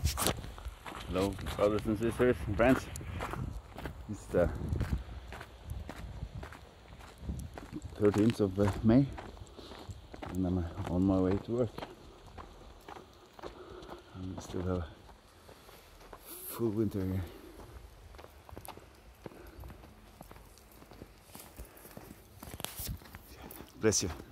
Hello, brothers and sisters and friends. It's the 13th of May, and I'm on my way to work. And we still have full winter here. Bless you.